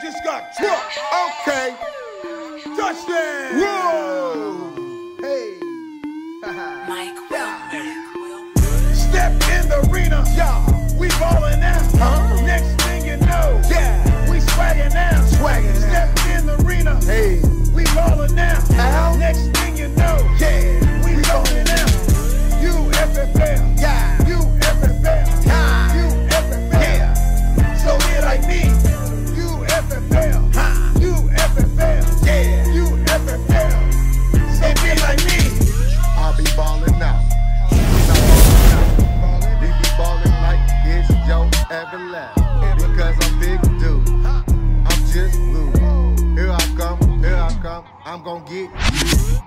just got trucked. Okay. Touchdown. Whoa. Hey. Mike Step in the arena. Yeah. We ballin' out. Next thing you know. Yeah. We swaggin' out. Step in the arena. Hey. We ballin' out. Next thing you know. Yeah. We ballin' out. UFFL. Yeah. UFFL. Yeah. UFFL. Yeah. So get like me. UFFL. UFFL. Yeah. UFFL. So get like me. I'll be ballin' out. We be ballin' like it's your everlasting. Because I'm big dude. I'm just blue. Here I come. I'm gon' get you.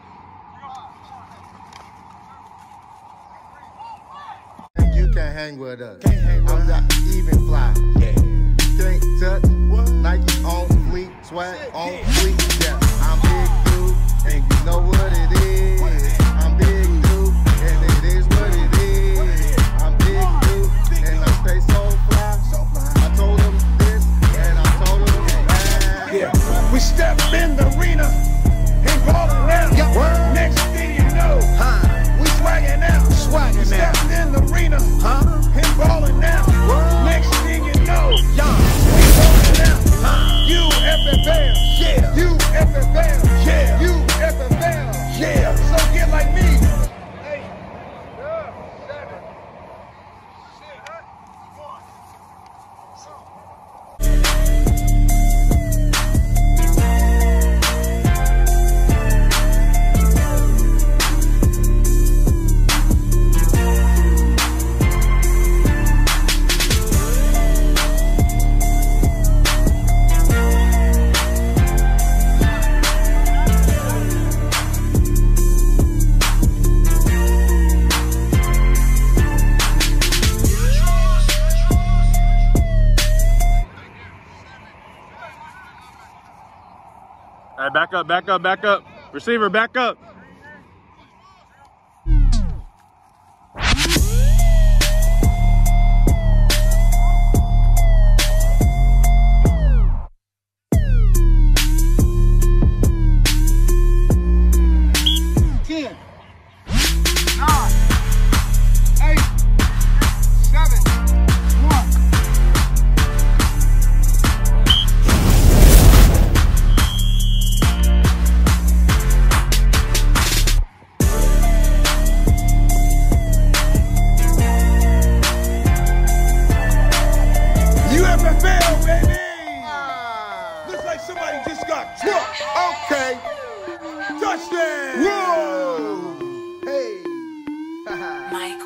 You can't hang with us. I'm not even fly. Can't touch. Nike on fleet, swag on fleet. Yeah, I'm big dude, and you know what it is. I'm big dude, and it is what it is. I'm big dude, and I stay so fly. I told them this, and I told them that. Yeah, we step in the arena and ballin' out. Next thing you know, we swaggin' out. We step in the arena and ballin' out. Next thing you know, we ballin' out. UFFL, yeah. UFFL, yeah. UFFL, yeah. So get like me. 8, 7, 6, 1. All right, back up. Receiver, back up. Somebody just got trucked. Okay. Touchdown. Whoa. Hey. Mike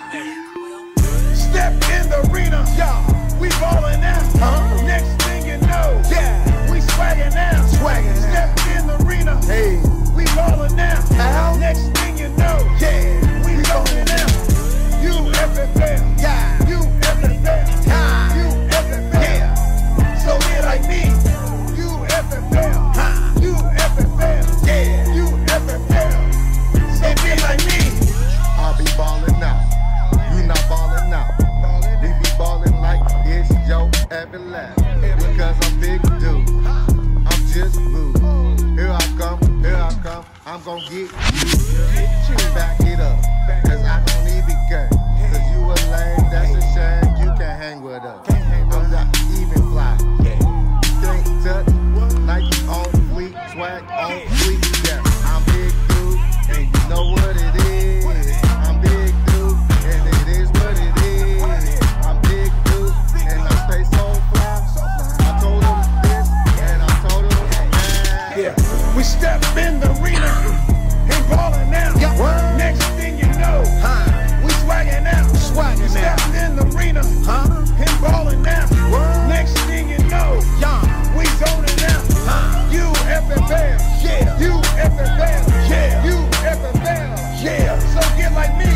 Step in the arena. Yeah. We ballin' out. Next thing you know. Yeah. We swaggin' out. Step in the arena. Hey. We ballin' out. Next thing you know. Yeah. We ballin' out. UFFL. Yeah. UFFL. Yeah. UFFL. Yeah. So get like me. UFFL, UFFL, yeah, UFFL, so be like me. I'll be ballin' out, you not ballin' out. We be ballin' like it's your everlasting. Because I'm big dude, I'm just blue. Here I come, I'm gon' get you. Back it up, cause I don't even care. Cause you a lame, that's a shame, you can't hang with us. I'm not even fly, can't touch. Nike on fleet, swag on fleet, yeah. I'm big dude, and you know what it is. I'm big dude, and it is what it is. I'm big dude, and I stay so fly. I told them this, and I told them that. Yeah, we step in the arena and ballin' out. Next thing you know, we swaggin' out. We step in the arena and ballin' out. Next thing you know, we zonin' out. UFFL, yeah. UFFL, yeah. UFFL, yeah. So get like me.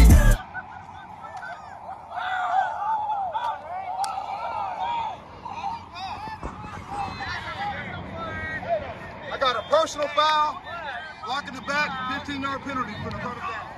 I got a personal foul, block in the back, 15-yard penalty for the first down.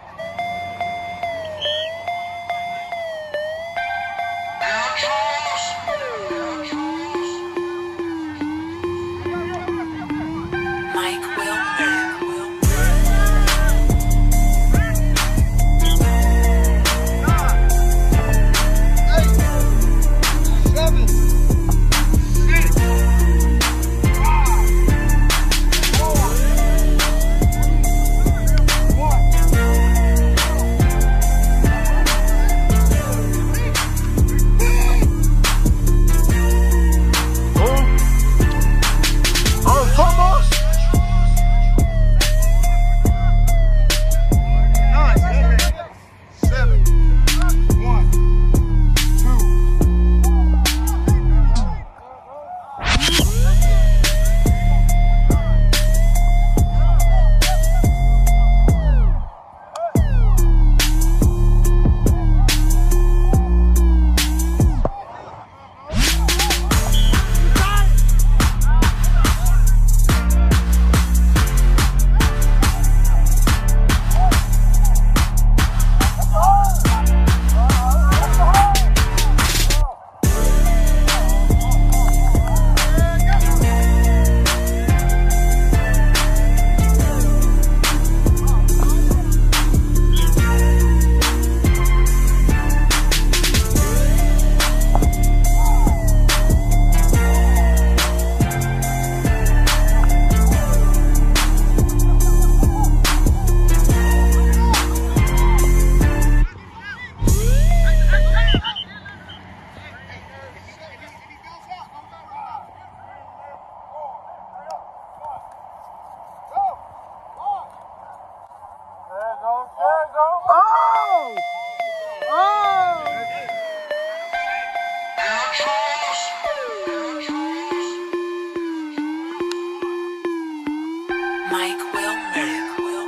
Mike Wilmer.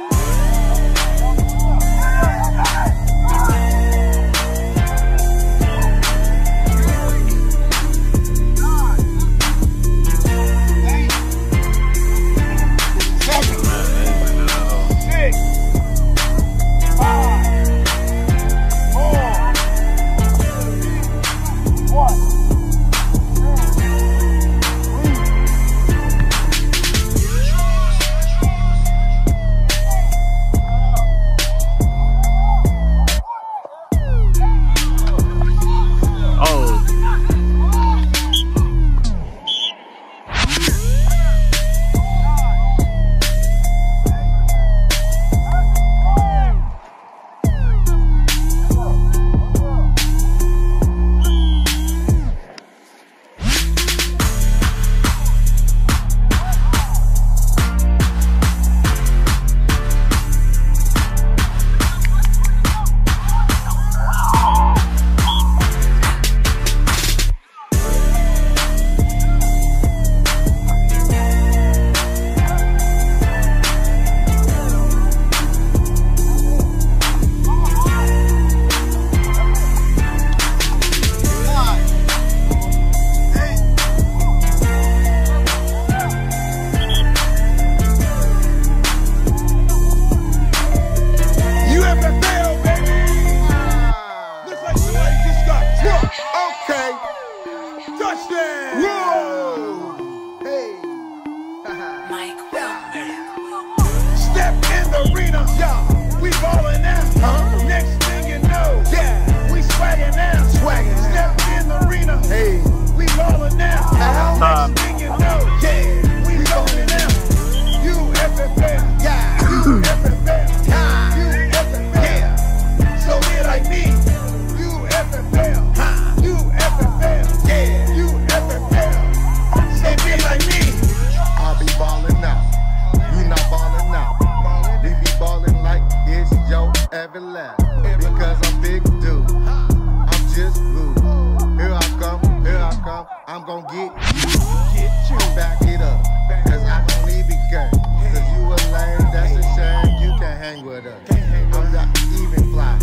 I'm gon' get you. Back it up, cause I don't even care. Cause you a lame, that's a shame. You can't hang with us. I'm not even fly.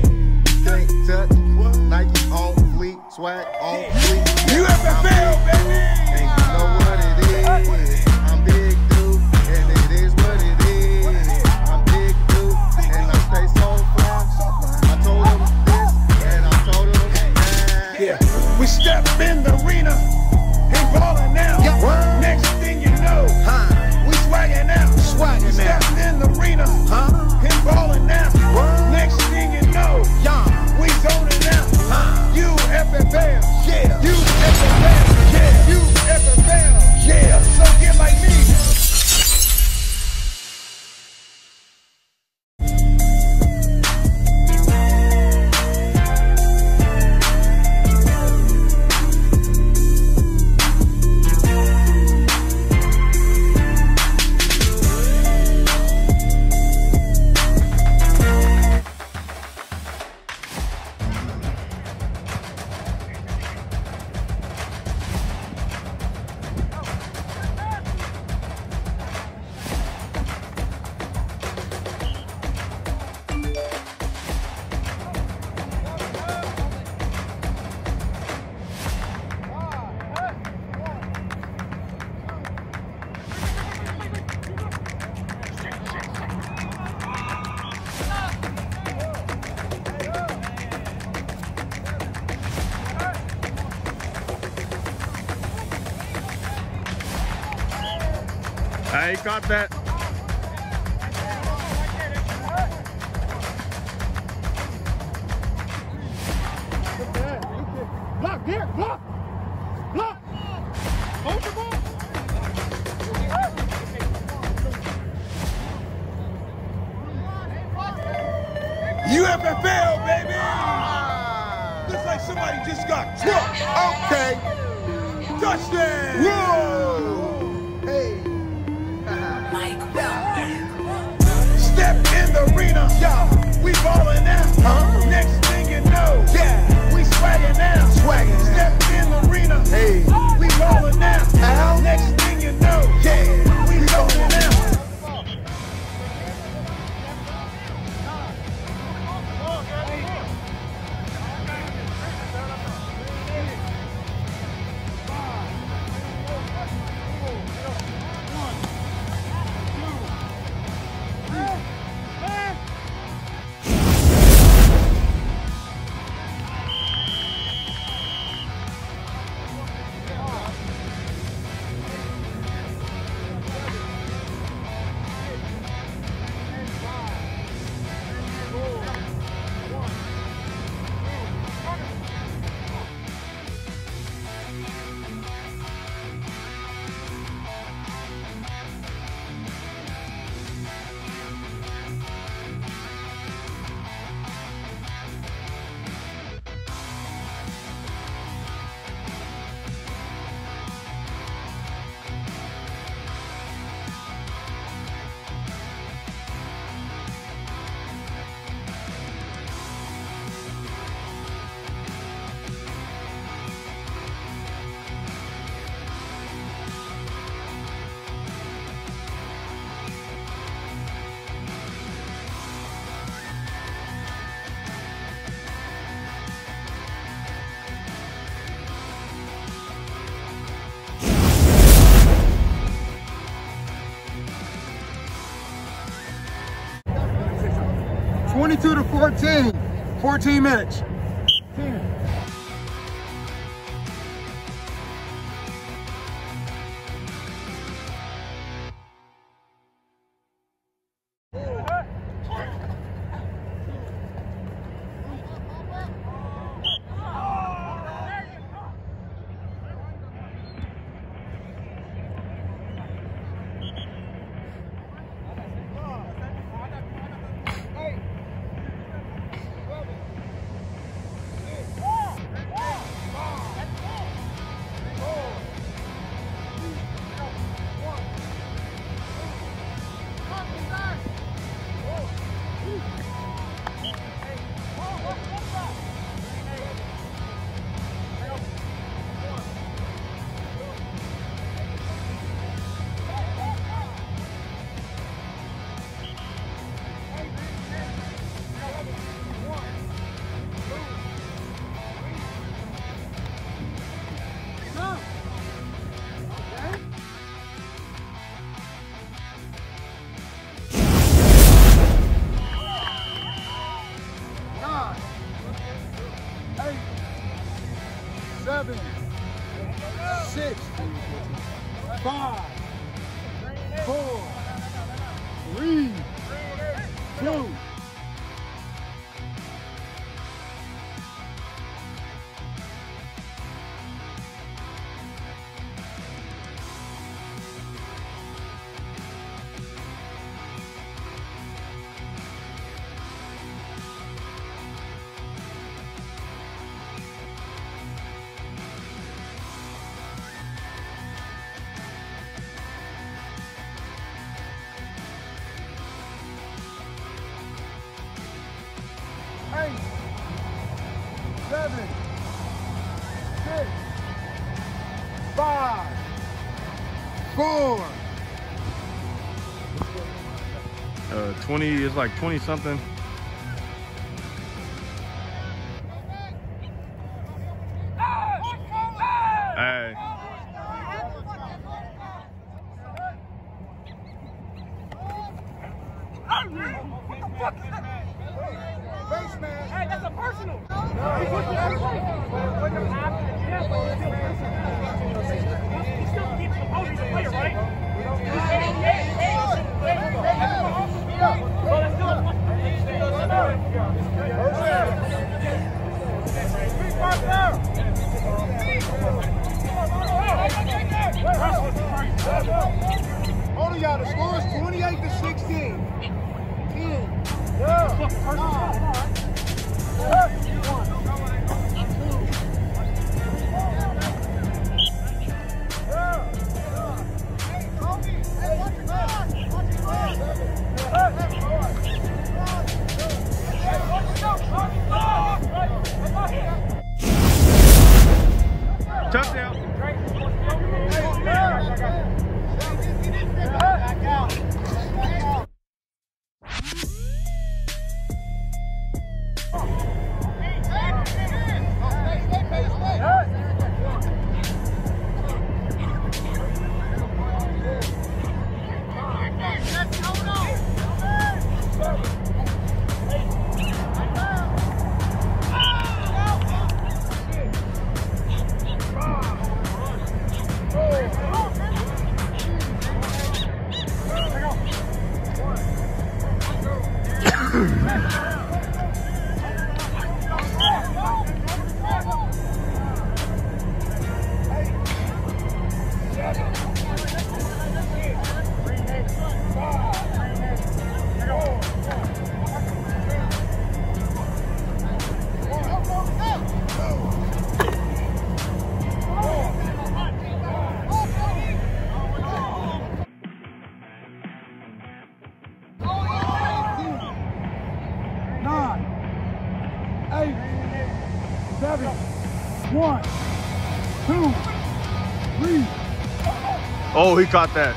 Can't touch, Nike on fleet, swag on fleet. You ever fail, baby? And you know what it is. I'm big dude, and it is what it is. I'm big dude, and I stay so fly. I told him this, and I told him that. Yeah, we step in the arena and ballin' now. Next thing you know, we swaggin' out. We step in the arena and ballin' now. Next thing you know, we zonin' out. You ever fail? Yeah. You ever fail? Yeah. You ever fail? Yeah. So get like me. He caught that. Block, Derek, block! Block! Hold the ball! You ever fail, baby? Looks like somebody just got trucked. Okay. Touchdown! Whoa! Hey. Mike Wilmer. Step in the arena, we ballin' out. Next thing you know, we swaggin' out. Step in the arena, we ballin' out. Next thing you know, we zonin' out. 22 to 14. 14 minutes. 10. Seven, 6, 5, 4, 3, 2. Eight, 7, 6, 5, 4. 20 is like 20 something. Hey. Hey, that's a personal. He still keeps the pose as a player, right? Hold on, y'all. The score is 28 to 16. 10. Yeah. 7, 1, 2, 3. Oh, he caught that.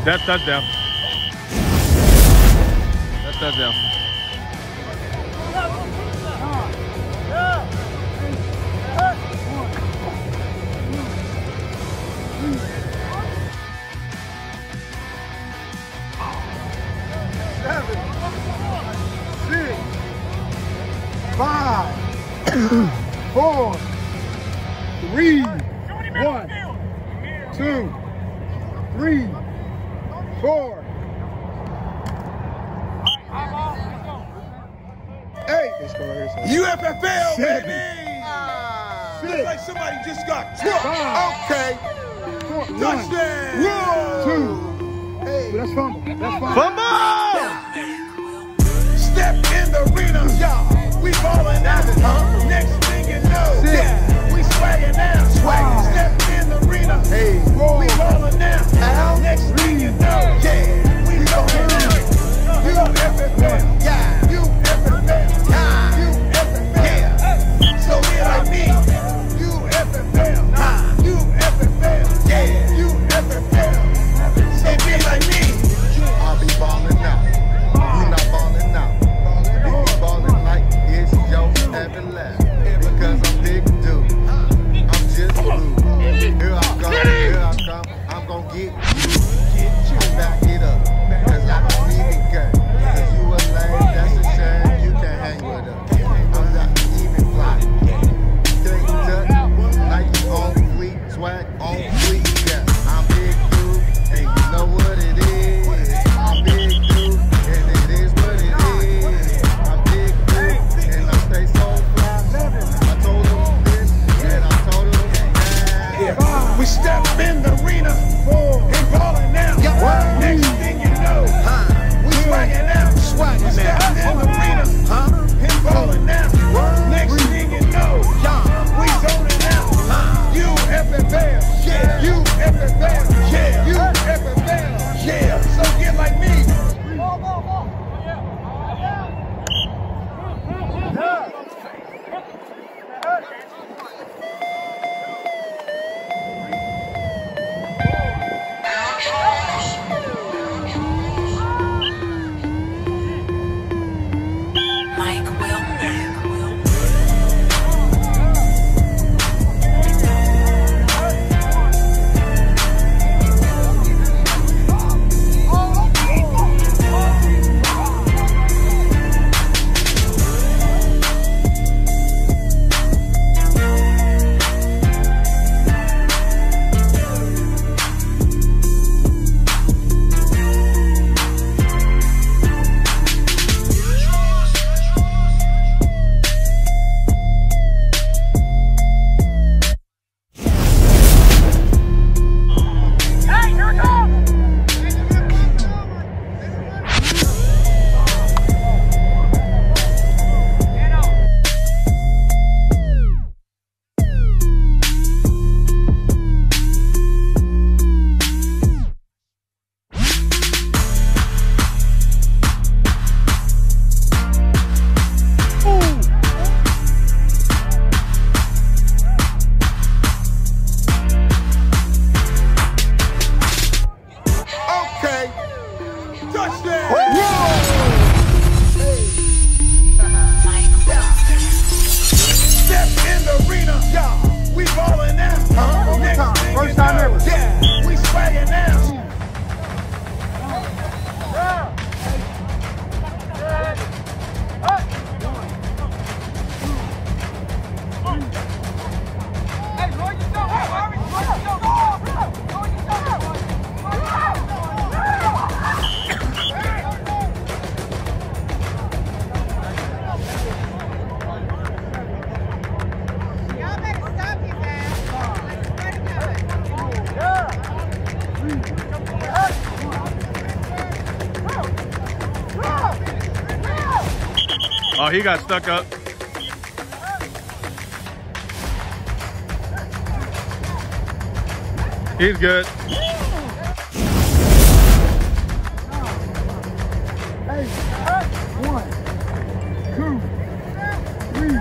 That's touchdown. That's touchdown. Five, 4, 3, 1, 2, 3, 4, 8. Let's go right here. UFFL, baby! Feels like somebody just got trucked. Okay. Touchdown! 2. Hey, that's fumble. That's fumble. Fumble! Step in the arena, y'all. We ballin' out, huh? Next thing you know, yeah, we swaggin' out. Step in the arena, hey, we ballin' out. Next thing you know, yeah, we ballin' out. UFFL, yeah, UFFL, yeah, UFFL, yeah. So here I mean, UFFL, UFFL, yeah, UFFL. So be like me. I'll be ballin' out. You not ballin' out. You be ballin' like it's your every lap. Because I'm big dude. I'm just blue. Here I come. I'm gon' get you. I back it up. Cause I don't even care. Cause you a lame, that's a shame. You can't hang with us. I'm not even fly. Straight touch, Nike on fleet, swag on fleet. Yeah, I'm big dude, and you know what it is. I'm big dude, and it is what it is. I'm big dude, and I stay so fly. I told him this, and I told him that. Yeah. We step in the arena and ballin' out. Next thing you know, we swaggin' out. We step in the arena and ballin' out. Next thing you know, we zonin' out. UFFL, yeah, UFFL, yeah, UFFL, yeah. So get like me. Mike Wilmer. Oh, he got stuck up. He's good. Hey, 1, 2, 3.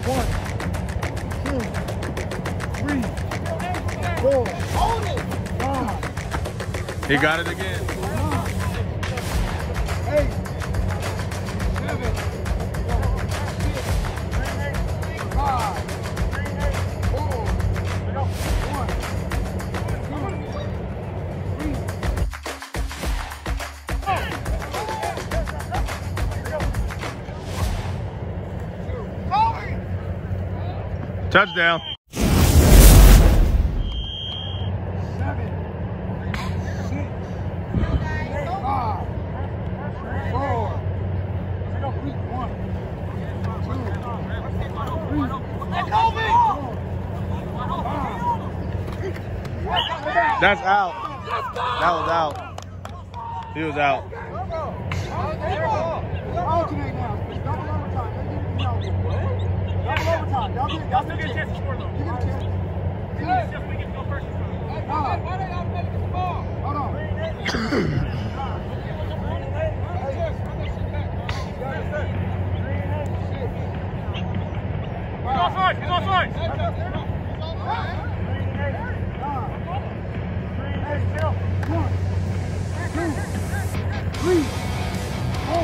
He got it again. 8, 7, 5, 4, 1, 2, 3. Touchdown. 7, That's out. That was out. He was out. alternate now. It's double overtime. Double overtime. Y'all still get a chance to score though. You get a chance. We get to go first. Hold on. He's offside. He's offside. One, 2, 3, 4.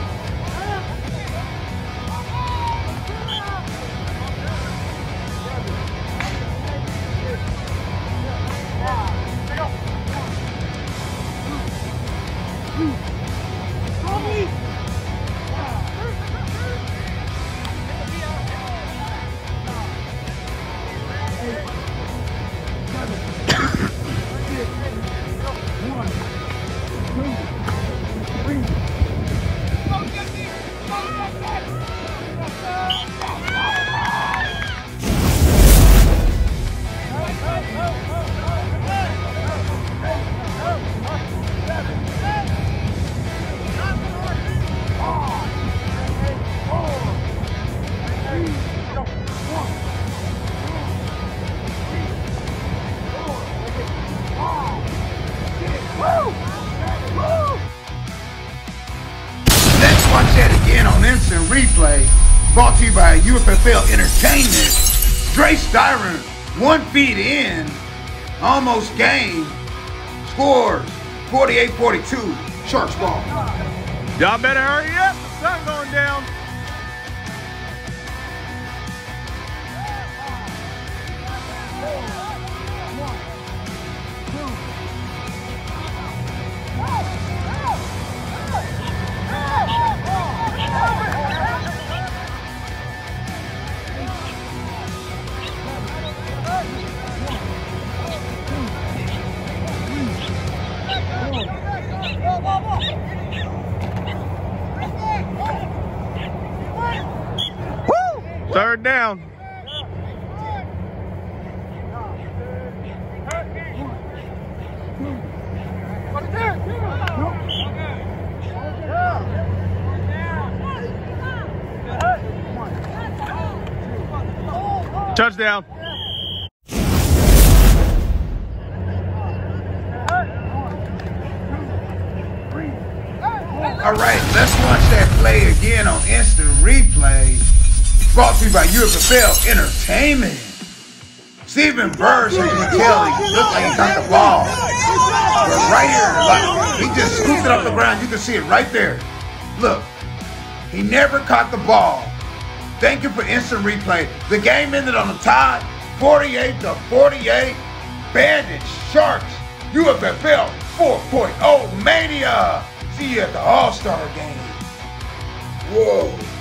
Let's watch that again on instant replay. Brought to you by UFFL Entertainment. Dre Styron, 1 feet in, almost game, scores 48-42, Sharks ball. Y'all better hurry up. The sun's going down. Third down. Touchdown. All right, let's watch that play again on instant replay. Brought to you by UFFL Entertainment. Stephen Burrs, you can tell, he looked like he got the ball. But right here, like, he just scooped it off the ground. You can see it right there. Look, he never caught the ball. Thank you for instant replay. The game ended on a tie, 48-48. Bandits, Sharks, UFFL 4.0 Mania. See you at the All-Star game. Whoa.